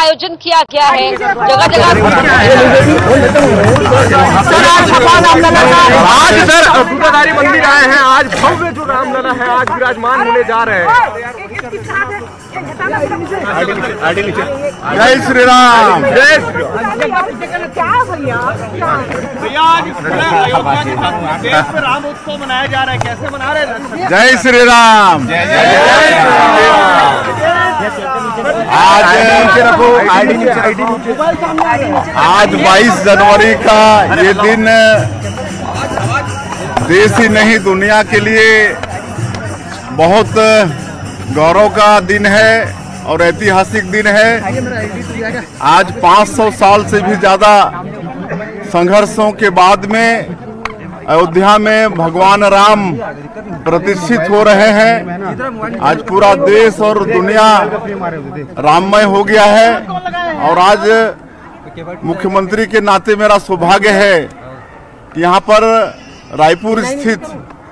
आयोजन किया गया है जगह जगह। आज इधर दूधाधारी मंदिर आए हैं, आज भव्य जो रामलला है आज विराजमान होने जा रहे हैं। जय श्री राम। जय देश में राम उत्सव मनाया जा रहा है, कैसे मना रहे हैं? जय श्री राम। आज 22 जनवरी का ये दिन देश ही नहीं दुनिया के लिए बहुत गौरव का दिन है और ऐतिहासिक दिन है। आज 500 साल से भी ज्यादा संघर्षों के बाद में अयोध्या में भगवान राम प्रतिष्ठित हो रहे हैं। आज पूरा देश और दुनिया राममय हो गया है और आज मुख्यमंत्री के नाते मेरा सौभाग्य है कि यहाँ पर रायपुर स्थित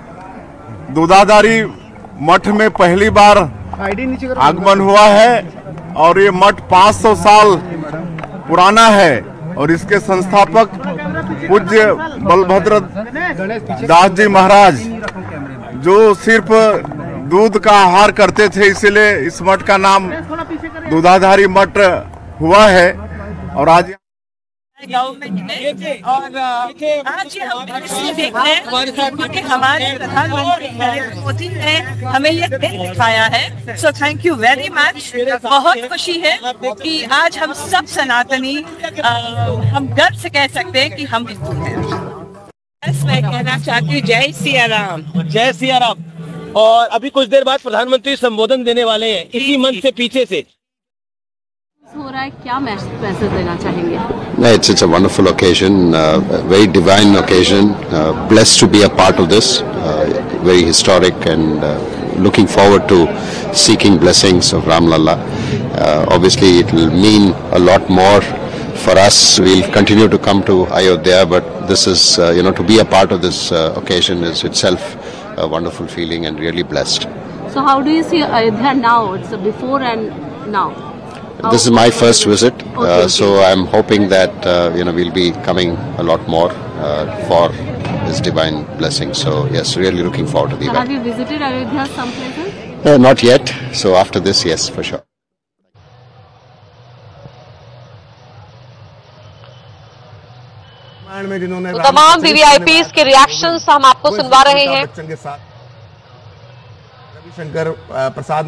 दूधाधारी मठ में पहली बार आगमन हुआ है और ये मठ 500 साल पुराना है और इसके संस्थापक पूज्य बलभद्र दास जी महाराज जो सिर्फ दूध का आहार करते थे, इसलिए इस मठ का नाम दूधाधारी मठ हुआ है। और आज गवर्नमेंट ने और आज हम इसलिए देख रहे हैं क्योंकि हमारे प्रधानमंत्री नरेंद्र मोदी ने हमें ये दिन दिखाया है। So thank you very much. बहुत खुशी है कि आज हम सब सनातनी हम गर्व से कह सकते हैं कि हम हिंदू हैं। मैं कहना चाहती हूँ जय सिया राम। जय सिया राम। और अभी कुछ देर बाद प्रधानमंत्री संबोधन देने वाले हैं इसी मंच से पीछे से। हो रहा है, क्या मैसेज देना चाहेंगे? It's a wonderful occasion, very divine occasion. Blessed to be a part of this, very historic, and looking forward to seeking blessings of Ram Lalla. Obviously, it will mean a lot more for us. We'll continue to come to Ayodhya, but this is, to be a part of this occasion is itself a wonderful feeling and really blessed. So, how do you see Ayodhya now? It's before and now. This is my first visit, so I'm hoping that we'll be coming a lot more for His divine blessing. So yes, really looking forward to the event. Have you visited Ayodhya some places? Not yet. So after this, yes, for sure. तो तमाम VVIPs के reactions हम आपको सुनवा रहे हैं। रविशंकर प्रसाद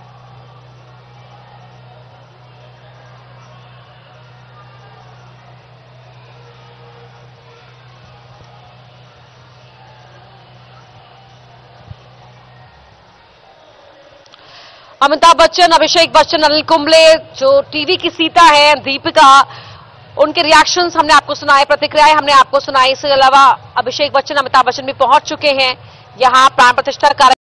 अमिताभ बच्चन, अभिषेक बच्चन, अनिल कुंबले, जो TV की सीता है, दीपिका, उनके रिएक्शंस हमने आपको सुनाए, प्रतिक्रियाएं हमने आपको सुनाई। इसके अलावा अभिषेक बच्चन, अमिताभ बच्चन भी पहुंच चुके हैं यहां प्राण प्रतिष्ठा